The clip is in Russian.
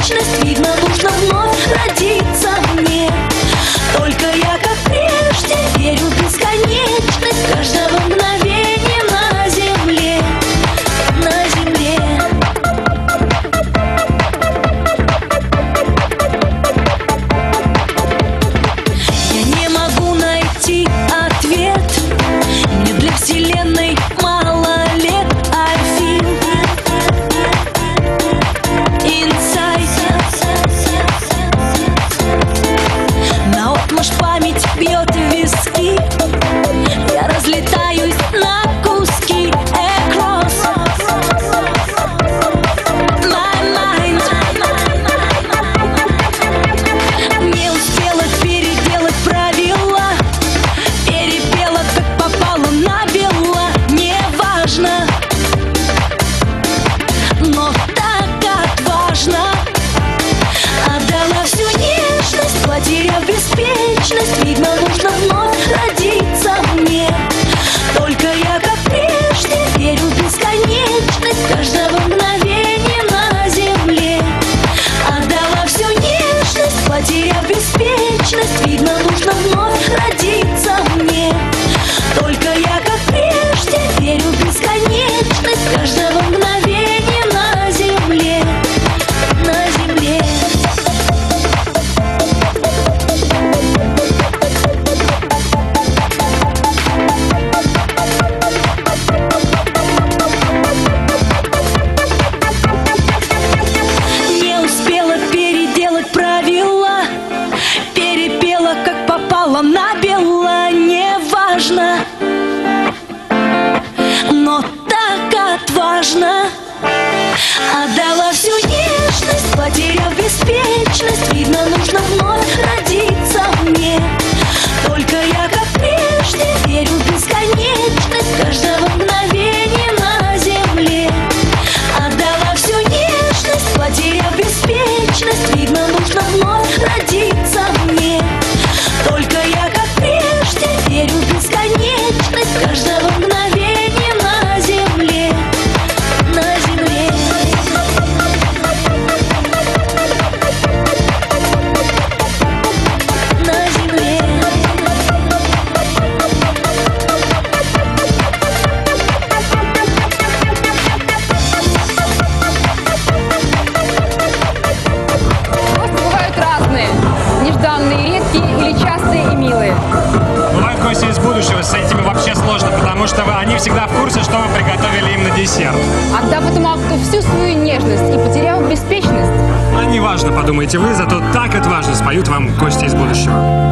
беспечность. Видно, нужно вновь родиться мне. Только я, как прежде, верю в бесконечность каждого мгновения на земле, на земле. Я не могу найти ответ, мне для вселенной мало лет. I feel inside. Наотмашь память бьет в виски, я разлетаюсь на куски. Across my mind. Не успела переделать правила, перепела, как попало, набила. Неважно, но так отважно. Отдала всю нежность, потеряв беспечность. Видно, нужно вновь родиться мне. Только я, как прежде, верю в бесконечность каждого мгновения на земле. Отдала всю нежность, потеряв беспечность. Видно, нужно вновь родиться мне. Только я, как прежде, верю в бесконечность каждого мгновения на земле, на земле. Не успела переделать правила, перепела, как попало, набила. Неважно, но так отважно. Отдала всю нежность, потеряв беспечность. Видно, нужно вновь родиться мне. Только я, как прежде, верю в бесконечность каждого мгновения на земле. Отдала всю нежность, потеряв беспечность. Видно, нужно вновь родиться мне. Только я, как прежде, верю в бесконечность каждого мгновения на земле, на земле. На земле. Гости бывают разные. Нежданные, редкие или частые и милые. Бывают гости из будущего, с этими вообще сложно, потому что они всегда в курсе, что мы приготовили им на десерт. Отдав этому акту всю свою нежность и потеряв беспечность. А неважно, подумайте вы, зато так отважно споют вам гости из будущего.